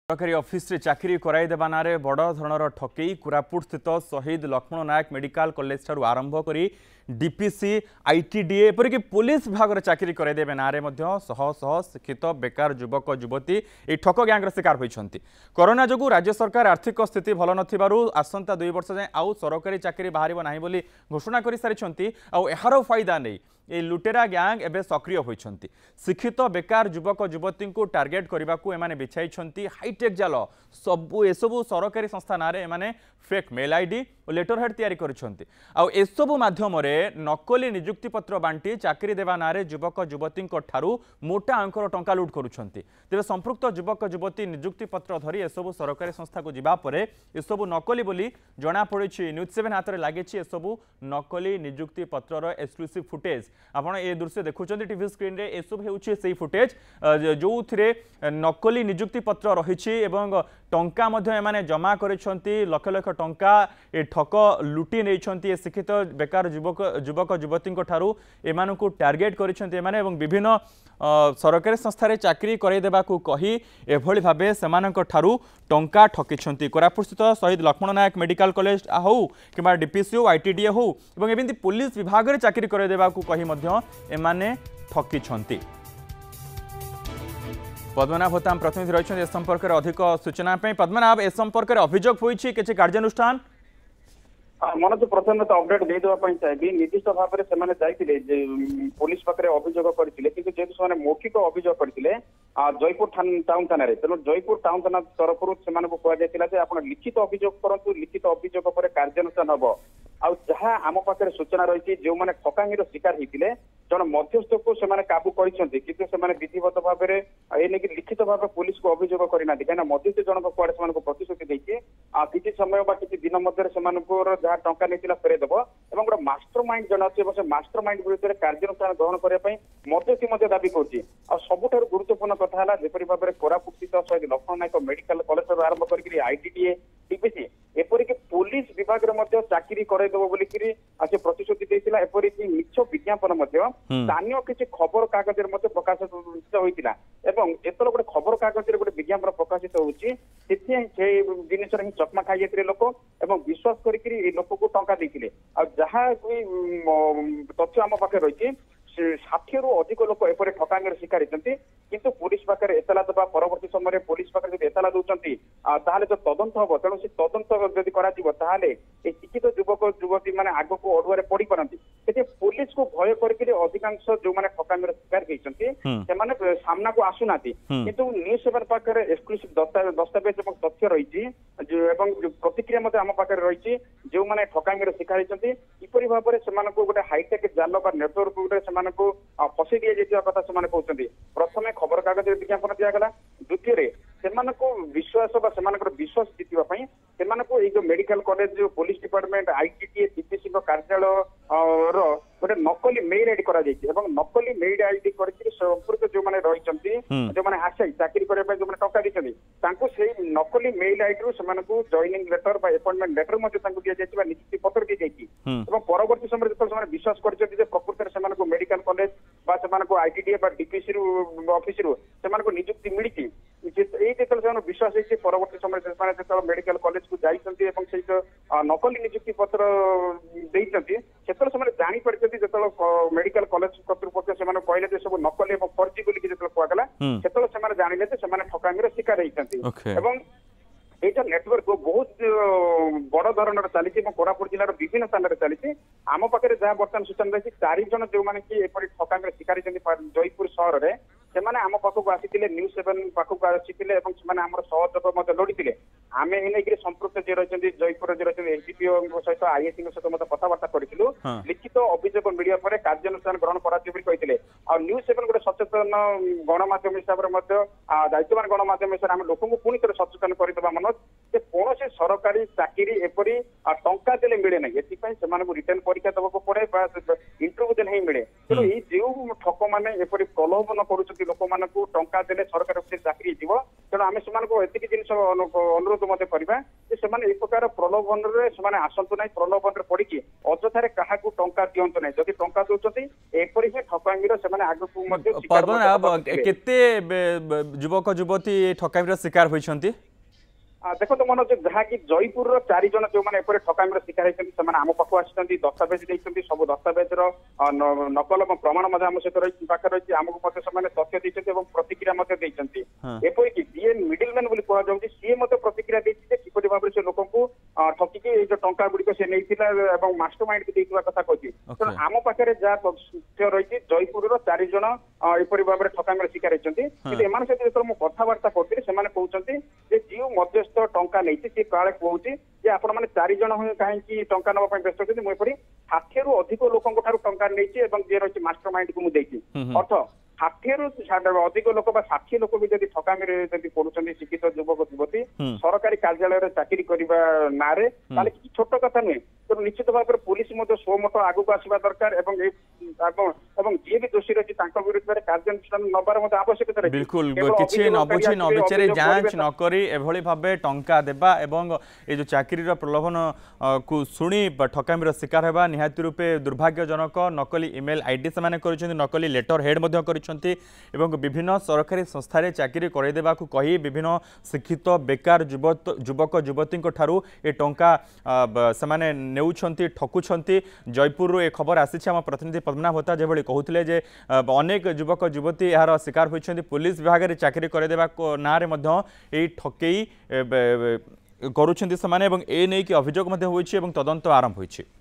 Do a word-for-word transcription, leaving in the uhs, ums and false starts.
सरकारी ऑफिस रे चाकरी कराई देबा नारे बड़ धरणर ठकई कोरापुट स्थित शहीद लक्ष्मण नायक मेडिकल कॉलेज ठारू आरंभ करी डीपीसी आईटीडीए एपरिक पुलिस विभाग रे चाकरी कराई देबे नारे मध्य शह शह शिक्षित बेकार युवक युवती ए ठक गैंग शिकार होइछंती। कोरोना जोगु राज्य सरकार आर्थिक स्थिति भल नथिबारु आसंता दुई वर्ष जाए आउ सरकारी चाकरी बाहरिबो नाही बोली घोषणा करि सारिछंती। आउ एहारो फायदा नै ए लुटेरा गैंग एबे सक्रिय होइछंती। शिक्षित बेकार युवक युवती को टार्गेट करने को एमाने बिछाई हाईटेक जाल सबू एसबू सरकारी संस्था नारे एमाने फेक मेल आईडी और लेटर हेड तैयारी करिसेंती। आउ एसबू माध्यम रे नकली नियुक्ति पत्र बांटी चाकरी देवा नारे युवक युवती ठारू मोटा अंकर टंका लुट करुछंती। तेबे संपृक्त युवक युवती नियुक्ति पत्र धरी एसबू सरकारी संस्था को जिबा परे एसबू नकली बोली जना पड़िछि। न्यूज सेवन हाथ में लागिछि एसबू नकली नियुक्ति पत्रर एक्सक्लूसिव फुटेज आपण ए दृश्य देखुछंती टीवी स्क्रीन रे। एसबू हेउछि सेही फुटेज जो थिरे नकली नियुक्ति पत्र रहिछि एवं टंका मध्य एमाने जमा करिसेंती। लक्ष लक्ष टंका ए ठक लुटी नैछंती। शिक्षित बेकार युवक युवक युवती ठारू एमानकु टार्गेट करिसेंती एमाने एवं विभिन्न सरकारी संस्था चाकरी कराई देबाकू कही एभली भाबे सेमानक ठारू टंका ठकिछंती। कोरापुट स्थित शहीद लक्ष्मण नायक मेडिकल कॉलेज हो कि डीपीसी हो आईटीडीए हो एवं एमती पुलिस विभाग रे चाकरी कराई देबाकू कही मध्य एमाने ठकिछंती। पद्मनाभ होताम प्रतिनिधि रही संपर्क में अधिक सूचना। पद्मनाभ ए संपर्क में अभियोग होइछि किछि कार्यानुष्ठान मनोज प्रथम तो अपडेट दे देवाई चाहिए। निर्दिष्ट भाव में जाइए पुलिस पाखे अभियोग करते कि जेहतु से मौखिक अभियोग करते जयपुर टाउन थाना तेणु जयपुर टाउन थाना तरफ आप लिखित अभियोग करूँ। लिखित अभियोग पर कार्यानुष्ठान हम आउ जहाँ आम पाखे सूचना रही जो मैंने ठकांगीर शिकार होते जन मध्यस्थ को से काबू करते कि विधिवत भाव में एने लिखित भाव पुलिस को अभियोग करना कहीं मध्यस्थ जनक कुआड़े से प्रतिश्रुति देती किसी समय किसी दिन मध्य जहाँ टंका नहीं फेरदेव और गोटे मास्टर माइंड जन अच्छे मास्टर माइंड विरुद्ध कार्यानुष्ठान ग्रहण करने मध्यस्थी दाबी कर गुरुत्वपूर्ण कथा है जेपरी भाव में कोरापुट स्थित शहीद लक्ष्मण नायक मेडिकल कॉलेज आरंभ कर आईटीडीए डीपीसी एपरिक पुलिस विभाग में चाकरी करदेव बोलिकी से प्रतिश्रुति देता। एपरिक मिछ विज्ञापन स्थानीय किसी खबर कागज प्रकाशित होता एवं जिते गोटे खबर कागज गोटे विज्ञापन प्रकाशित होती जिनस हिं चकमा खाई जाते लोक और विश्वास करके लोक को टंका देते जहाँ तथ्य आम पाखे रही षाठिए रु अधिक लोक एपरी ठकांगीर शिकार होती किंतु पुलिस पाखे एतला देवा परवर्ती समय पुलिस पाखे जब एतला दूसरी ताहले जो तदंत हम तेणु से तदंत जदि कर शिक्षित युवक युवती मैंने आग को अड़ुआ पड़ पारती पुलिस को भय करके अधिकांश जो मैंने ठकांगीर शिकार होती सामना को आसुना किंतु न्यूज सेवन पाखे एक्सक्लूसिव दस्तावेज और तथ्य रही प्रतिक्रिया आम पाखे रही जो मैंने ठकांगीर शिकार होती किपरि भाव में गोटे हाईटेक जाल नेटवर्क को फसई दि जाता कथा से कहते प्रथम खबर कागज विज्ञापन दिगला द्वितीय से विश्वास विश्वास जीतवाई से जो मेडिकल कॉलेज जो पुलिस डिपार्टमेंट आईटीडीए डीपीसी कार्यालय गोटे नकली मेल आईडी कर नकली मेल आईडी कर संपर्क जो मैंने रही जो मैंने आशायी चाकरी करने जो टंका देते नकली मेल आईडी रू जॉइनिंग लेटर अपॉइंटमेंट लेटर दि जाए नियुक्ति पत्र दी जाए परवर्ती समय जो विश्वास कर प्रकृत में medical college ITDA DPC office से नियुक्ति मिली विश्वास है परवर्ती समय जो मेडिकल कॉलेज को जाइए नकली नियुक्ति पत्र देते से जापर जो मेडिकल कॉलेज कर्तृपक्ष से कहले सब नकली और फर्जी बोलिक जो कहला से जानिले ठकांगीर शिकार होती। ये नेटवर्क बहुत बड़ धरण चली कोरापुट जिलार विभिन्न स्थान में चली आम पाखे जहाँ बर्तमान सूचना रही चार जन जो मैंने कि ठकांगीर शिकार जयपुर सहर में से आम पाखक आसी न्यूज सेवन पाखक आसी आम सहयोग लोड़ी आम ये संपृक्त जी रही जयपुर जी रही एसडीपीओ सहित आईएसी सहित कथबार्ता करूँ लिखित अभियोग मिलिया पर कार्यानुष्ठान ग्रहण करते और न्यूज सेवन गोटे सचेतन गणमाध्यम हिसाब से दायित्ववान गणमाध्यम हिसाब से लोक पुणी थे सचेतन करदेवा मन कौन सरकारी चाकरी एपरी टंका देले मिले ना ये रिटर्न परीक्षा देवाक पड़े इंटरव्यू देने ही मिले तेणु जो ठक मैंने प्रलोभन कर कोटी लोक मानक टंका देले सरकार चाकरी जीव तेणु आम से जिन अनुरोध मत करवा एक प्रकार प्रलोभन से आसतु ना प्रलोभन पड़ी अजथार क्या टंका दिंतु ना जदि टंका दौरान एपरी ही ठकामीर से आगे केते युवक युवती ठकामीर शिकार होइछंती देखो तो मनोज जहाँकि जयपुर चार जन जो मैंने ठकामीर शिकार होती आम पाक आसी दस्तावेज देखते सब दस्तावेज नकल प्रमाण आम सहित रही पाखे रही आमको तथ्य देते प्रतिक्रिया देते एपरिक जी मिडिल मैन कहु सी प्रतिक्रिया देती किपरि भाव से लोक ठकिकी जो टंका गुड़िक से नहीं मास्टर माइंड को देता कथा कहती तेणु आम पाखे जहाँ तथ्य रही जयपुर चार जन एपरी भाव में ठकामीर शिकार होती एम सहित जो कथबार्ता करती से कहते जो मध्य टंका नहीं सी काले कहूँ आपण मैंने चार जन कहीं टंका नाप व्यस्त अच्छे मुझे षाठी रु अधिक लोक टंका नहीं जी रही मास्टर माइंड को मुझे अर्थ षाठी रु अधिक लोक षाठी लोक भी जब ठकामी पड़ुं शिक्षित युवक युवती सरकारी कार्यालय चाकरी करने ना कि छोट कथा नुहे तेणु निश्चित भाव में पुलिस स्वमत आगक आसवा दरकार जी भी दोषी रही विरुद्ध में कार्यानुष्ठान नबार आवश्यकता बिल्कुल किसी न बुझी न विचारे जांच नक एभली भाव टंका देबा एवं ये जो चाकरी प्रलोभन को शुणी ठकामीर शिकार होगा निहाती रूपे दुर्भाग्यजनक नकली इमेल आईडी से नकली लेटर हेड एवं विभिन्न सरकारी संस्थार चाकरी करदेवा कही विभिन्न शिक्षित बेकार युवक युवती ठारू ए टंका से नेउछंती ठकुछंती जयपुर ए खबर आसी आम प्रतिनिधि पद्मनाभ होता जो कहते जे अनेक युवक युवती यार शिकार होती पुलिस विभाग में चाकरी करदेवा ना ठकई करुछंती समाने एवं ए नहीं कि अभियोग होइछि एवं तदंत आरंभ होइछि।